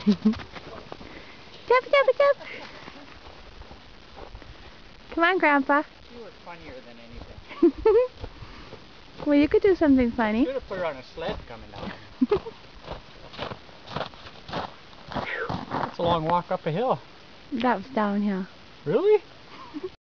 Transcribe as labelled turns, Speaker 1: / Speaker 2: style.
Speaker 1: Jump, jump, jump. Come on, Grandpa.
Speaker 2: You were funnier than anything.
Speaker 1: Well, you could do something funny.
Speaker 2: Should have put her on a sled coming down. That's a long walk up a hill.
Speaker 1: That was downhill.
Speaker 2: Really?